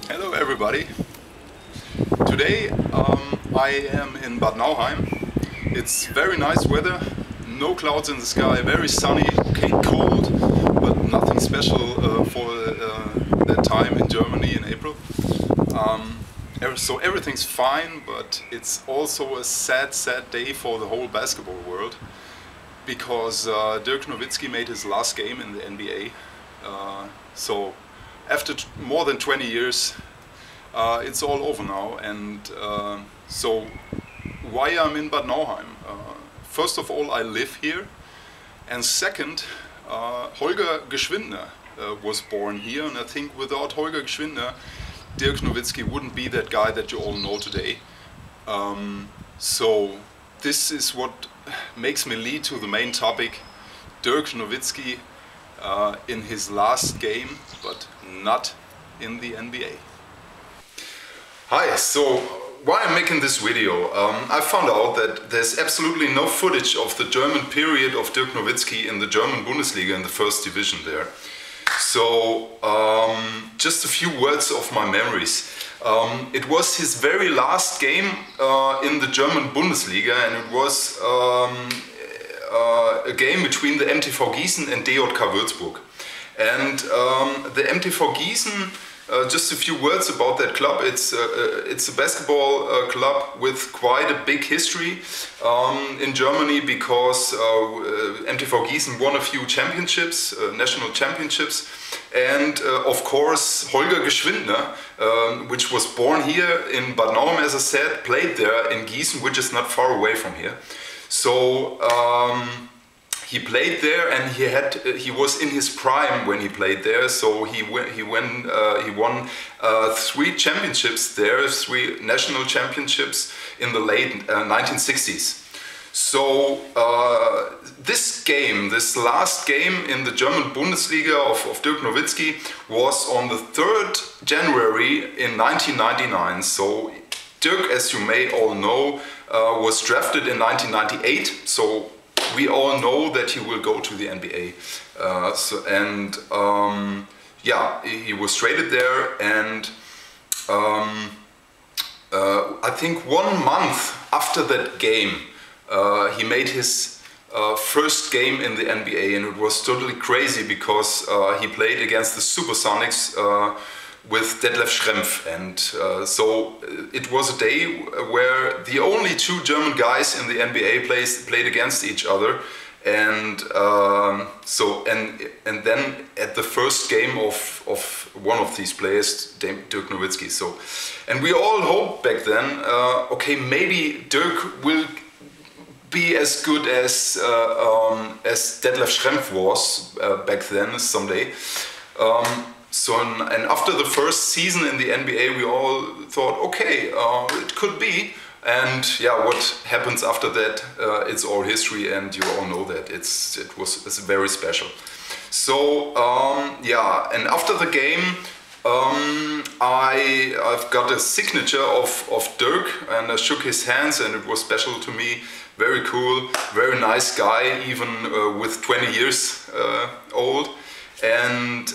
Hello everybody. Today I am in Bad Nauheim. It's very nice weather, no clouds in the sky, very sunny, okay, cold, but nothing special for that time in Germany in April. So everything's fine, but it's also a sad day for the whole basketball world, because Dirk Nowitzki made his last game in the NBA. So after more than 20 years, it's all over now. And so why I'm in Bad Nauheim? First of all, I live here, and second, Holger Geschwindner was born here, and I think without Holger Geschwindner, Dirk Nowitzki wouldn't be that guy that you all know today. So this is what makes me lead to the main topic: Dirk Nowitzki in his last game, but not in the NBA. Hi, so why I'm making this video? I found out that there's absolutely no footage of the German period of Dirk Nowitzki in the German Bundesliga in the first division there. So just a few words of my memories. It was his very last game in the German Bundesliga, and it was a game between the MTV Giessen and DJK Wuerzburg. And the MTV Giessen, just a few words about that club. It's a basketball club with quite a big history in Germany, because MTV Gießen won a few championships, national championships, and of course Holger Geschwindner, which was born here in Bad Nauheim, as I said, played there in Gießen, which is not far away from here. So he played there, and he was in his prime when he played there. So he won 3 championships there, 3 national championships in the late 1960s. So this game, this last game in the German Bundesliga of Dirk Nowitzki, was on the 3rd January in 1999. So Dirk, as you may all know, was drafted in 1998. So we all know that he will go to the NBA. Yeah, he was traded there, and I think 1 month after that game, he made his first game in the NBA, and it was totally crazy, because he played against the Supersonics with Detlef Schrempf, and so it was a day where the only 2 German guys in the NBA played against each other, and and then at the first game of one of these players, Dirk Nowitzki. So, and we all hoped back then, okay, maybe Dirk will be as good as Detlef Schrempf was back then someday. And after the first season in the NBA, we all thought, okay, it could be. And yeah, what happens after that, it's all history, and you all know that it's very special. So yeah, and after the game, I've got a signature of Dirk, and I shook his hands, and it was special to me. Very cool, very nice guy, even with 20 years old. And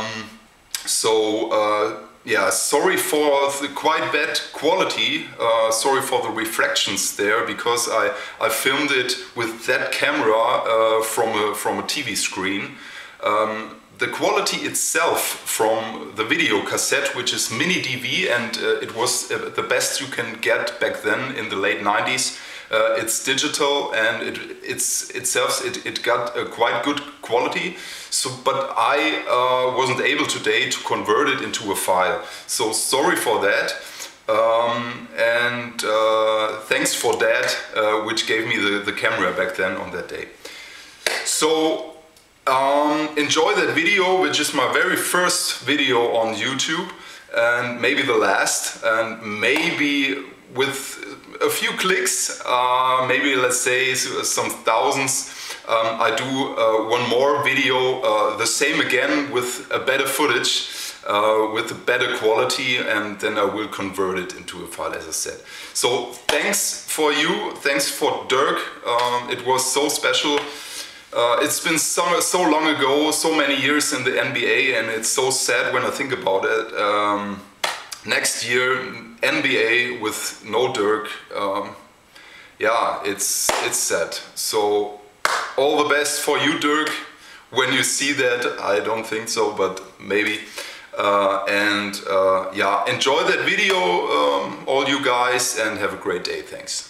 yeah, sorry for the quite bad quality, sorry for the reflections there, because I filmed it with that camera from a TV screen. The quality itself from the video cassette, which is mini DV, and it was the best you can get back then in the late 90s. It's digital, and it got a quite good quality. So, but I wasn't able today to convert it into a file. So sorry for that, and thanks for that, which gave me the camera back then on that day. So enjoy that video, which is my very first video on YouTube, and maybe the last, and maybe with a few clicks, maybe let's say some thousands, I do one more video, the same again, with a better footage, with a better quality, and then I will convert it into a file, as I said. So thanks for you, thanks for Dirk, it was so special. It's been so long ago, so many years in the NBA, and it's so sad when I think about it. next year NBA with no Dirk. Yeah, it's sad. So all the best for you, Dirk. When you see that, I don't think so, but maybe. Yeah, enjoy that video, all you guys, and have a great day. Thanks.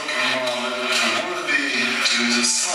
worthy